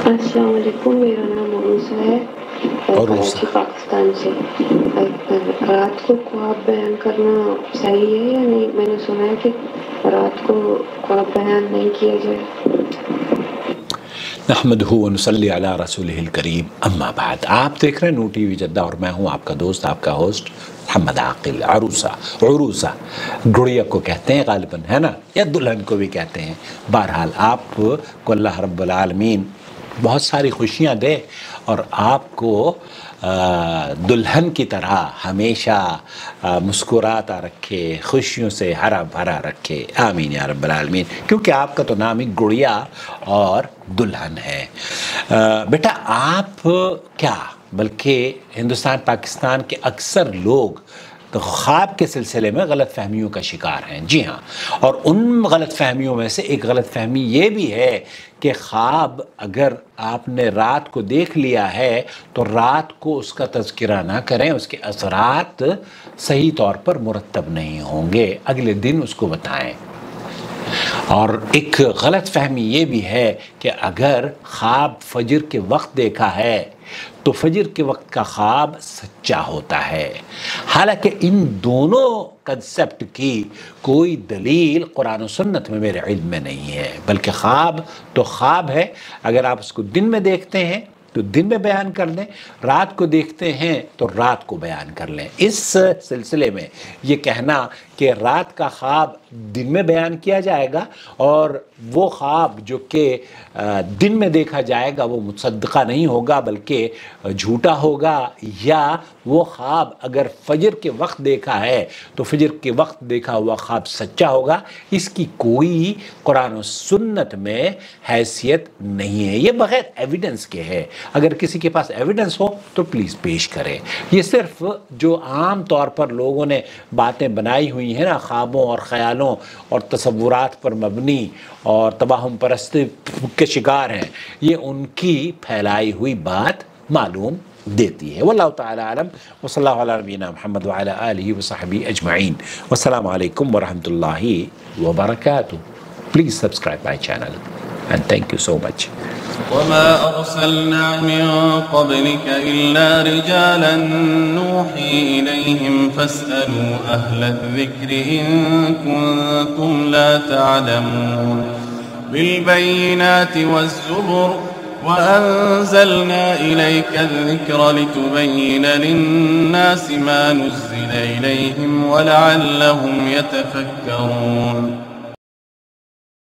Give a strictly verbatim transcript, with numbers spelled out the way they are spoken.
السلام علیکم، میرا نام عروسہ ہے، کراچی پاکستان سے۔ رات کو خواب بیان کرنا صحیح ہے یا نہیں؟ میں نے سنا ہے کہ رات کو خواب بیان نہیں کیا جائے۔ نحمدہ و نصلی علی رسولہ الکریم، اما بعد۔ آپ دیکھ رہے ہیں نور ٹی وی جدہ اور میں ہوں آپ کا دوست، آپ کا ہوسٹ محمد عاقل۔ عروسہ عروسہ گڑیا کو کہتے ہیں غالباً، ہے نا، یا دلہن کو بھی کہتے ہیں۔ بہرحال آپ کو اللہ رب العالمین بہت ساری خوشیاں دے اور آپ کو دلہن کی طرح ہمیشہ مسکراتا رکھے، خوشیوں سے ہرا بھرا رکھے، آمین یا رب العالمین، کیونکہ آپ کا تو نام ہی گڑیا اور دلہن ہے۔ بیٹا آپ کیا بلکہ ہندوستان پاکستان کے اکثر لوگ تو خواب کے سلسلے میں غلط فہمیوں کا شکار ہیں۔ جی ہاں، اور ان غلط فہمیوں میں سے ایک غلط فہمی یہ بھی ہے کہ خواب اگر آپ نے رات کو دیکھ لیا ہے تو رات کو اس کا تذکرہ نہ کریں، اس کے اثرات صحیح طور پر مرتب نہیں ہوں گے، اگلے دن اس کو بتائیں۔ اور ایک غلط فہمی یہ بھی ہے کہ اگر خواب فجر کے وقت دیکھا ہے تو فجر کے وقت کا خواب سچا ہوتا ہے، حالانکہ ان دونوں کنسپٹ کی کوئی دلیل قرآن و سنت میں میرے علم میں نہیں ہے، بلکہ خواب تو خواب ہے۔ اگر آپ اس کو دن میں دیکھتے ہیں تو دن میں بیان کر لیں، رات کو دیکھتے ہیں تو رات کو بیان کر لیں۔ اس سلسلے میں یہ کہنا کہ رات کا خواب دن میں بیان کیا جائے گا اور وہ خواب جو کہ دن میں دیکھا جائے گا وہ مصدقہ نہیں ہوگا بلکہ جھوٹا ہوگا، یا وہ خواب اگر فجر کے وقت دیکھا ہے تو فجر کے وقت دیکھا ہوا خواب سچا ہوگا، اس کی کوئی قرآن و سنت میں حیثیت نہیں ہے، یہ بغیر ایویڈنس کے ہے۔ اگر کسی کے پاس ایویڈنس ہو تو پلیز پیش کرے۔ یہ صرف جو عام طور پر لوگوں نے باتیں بنائی ہوئی ہیں نا، خوابوں اور خیالوں اور تصورات پر مبنی اور تباہم پرستی کے شکار ہیں، یہ ان کی پھیلائی ہوئی بات معلوم دیتی ہے۔ واللہ تعالی عالم، وصلی اللہ علی نبینا محمد وعلی آلہ وصحبہ اجمعین، والسلام علیکم ورحمۃ اللہ وبرکاتہ۔ Please subscribe my channel and thank you so much. وما أرسلنا من قبلك إلا رجالا نوحي إليهم فاسألوا أهل الذكر إن كنتم لا تعلمون بالبينات والزبر وأنزلنا إليك الذكر لتبين للناس ما نزل إليهم ولعلهم يتفكرون